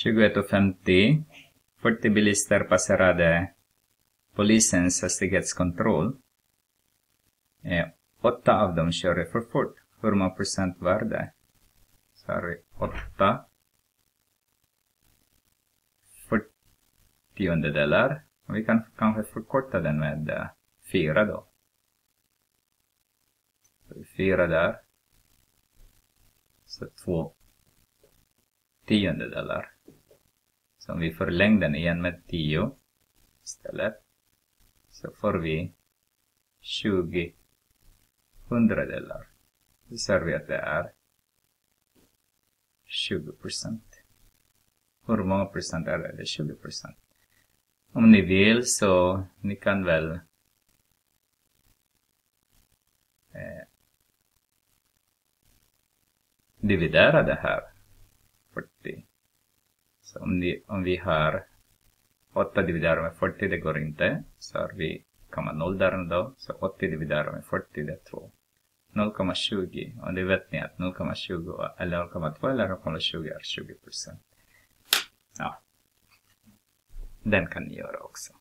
21:50. 40 bilister passerade polisens hastighetskontroll. 8 av dem körde för fort. Hur många procent var det? Så har vi 8 40-delar. Vi kan kanske förkorta den med 4 då. 4 där. Så 2 10-delar. Så om vi förlänger den igen med 10 istället, så får vi 20 100-delar. Då ser vi att det är 20%. Hur många procent är det? Det är 20%. Om ni vill så ni kan väl dividera det här 40. Så om vi har 8 dividerat med 40, det går inte. Så har vi 0,0 där då. Så 80 dividerat med 40, det är 2. 0,20. Och det vet ni att 0,20 eller 0,2 eller 0,20 är 20%. Ja. Den kan ni göra också.